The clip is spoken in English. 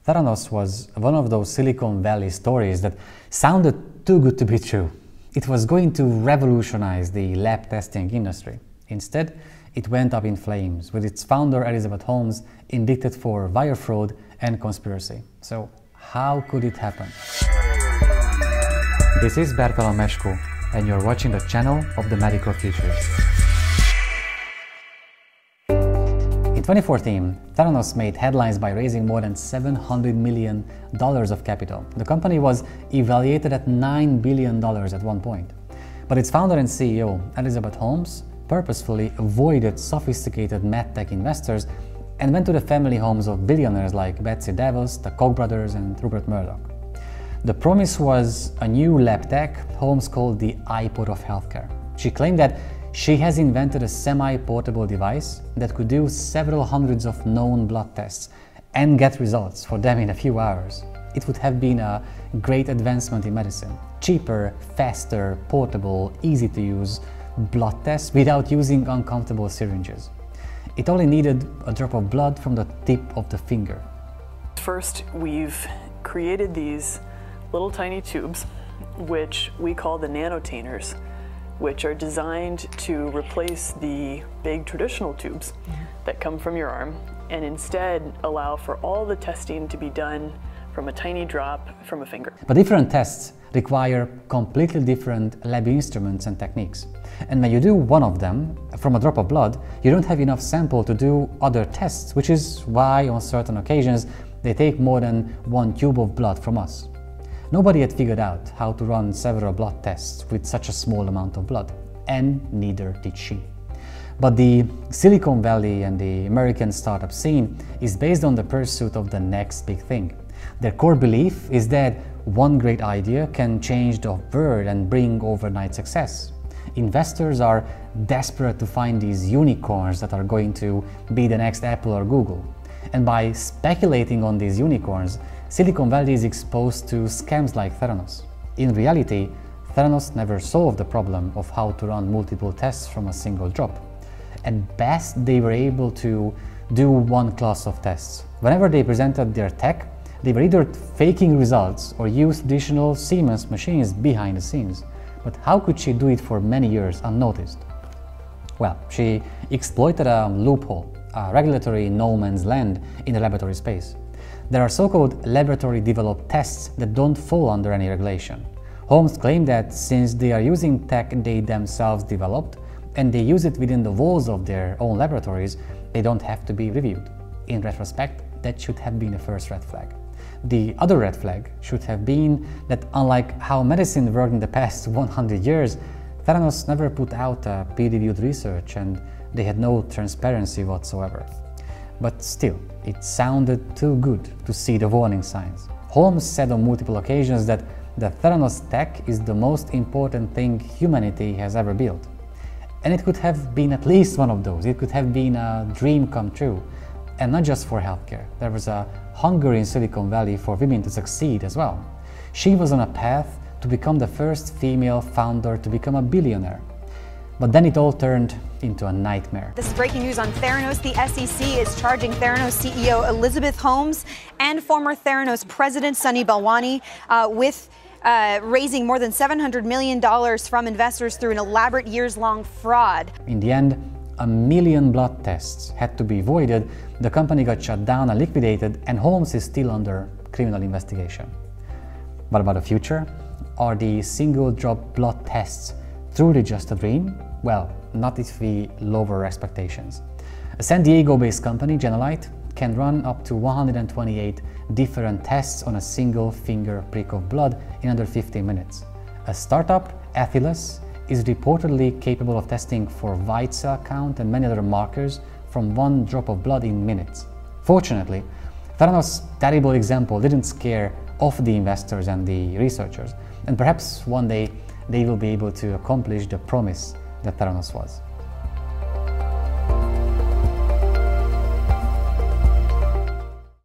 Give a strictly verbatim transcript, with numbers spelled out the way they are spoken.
Theranos was one of those Silicon Valley stories that sounded too good to be true. It was going to revolutionize the lab testing industry. Instead, it went up in flames, with its founder Elizabeth Holmes indicted for wire fraud and conspiracy. So, how could it happen? This is Bertalan Meskó, and you're watching the channel of the Medical Futurist. In twenty fourteen, Theranos made headlines by raising more than seven hundred million dollars of capital. The company was evaluated at nine billion dollars at one point. But its founder and C E O, Elizabeth Holmes, purposefully avoided sophisticated medtech investors and went to the family homes of billionaires like Betsy DeVos, the Koch brothers, and Rupert Murdoch. The promise was a new lab tech Holmes called the iPod of healthcare. She claimed that she has invented a semi-portable device that could do several hundreds of known blood tests and get results for them in a few hours. It would have been a great advancement in medicine. Cheaper, faster, portable, easy to use blood tests without using uncomfortable syringes. It only needed a drop of blood from the tip of the finger. First, we've created these little tiny tubes, which we call the NanoTanners, which are designed to replace the big traditional tubes mm-hmm. that come from your arm, and instead allow for all the testing to be done from a tiny drop from a finger. But different tests require completely different lab instruments and techniques. And when you do one of them from a drop of blood, you don't have enough sample to do other tests, which is why on certain occasions they take more than one tube of blood from us. Nobody had figured out how to run several blood tests with such a small amount of blood, and neither did she. But the Silicon Valley and the American startup scene is based on the pursuit of the next big thing. Their core belief is that one great idea can change the world and bring overnight success. Investors are desperate to find these unicorns that are going to be the next Apple or Google. And by speculating on these unicorns, Silicon Valley is exposed to scams like Theranos. In reality, Theranos never solved the problem of how to run multiple tests from a single drop. At best, they were able to do one class of tests. Whenever they presented their tech, they were either faking results or used traditional Siemens machines behind the scenes. But how could she do it for many years unnoticed? Well, she exploited a loophole, a regulatory no man's land in the laboratory space. There are so-called laboratory-developed tests that don't fall under any regulation. Holmes claimed that since they are using tech they themselves developed and they use it within the walls of their own laboratories, they don't have to be reviewed. In retrospect, that should have been the first red flag. The other red flag should have been that unlike how medicine worked in the past one hundred years, Theranos never put out a peer-reviewed research and they had no transparency whatsoever. But still, it sounded too good to see the warning signs. Holmes said on multiple occasions that the Theranos tech is the most important thing humanity has ever built. And it could have been at least one of those. It could have been a dream come true. And not just for healthcare. There was a hunger in Silicon Valley for women to succeed as well. She was on a path to become the first female founder to become a billionaire. But then it all turned into a nightmare. This is breaking news on Theranos. The S E C is charging Theranos C E O Elizabeth Holmes and former Theranos president Sunny Balwani uh, with uh, raising more than seven hundred million dollars from investors through an elaborate years-long fraud. In the end, a million blood tests had to be avoided, the company got shut down and liquidated, and Holmes is still under criminal investigation. What about the future? Are the single-drop blood tests truly just a dream? Well, not if we lower expectations. A San Diego-based company, Genolite, can run up to one hundred twenty-eight different tests on a single finger prick of blood in under fifteen minutes. A startup, Ethylus, is reportedly capable of testing for white cell count and many other markers from one drop of blood in minutes. Fortunately, Theranos' terrible example didn't scare off the investors and the researchers, and perhaps one day they will be able to accomplish the promise that Theranos was.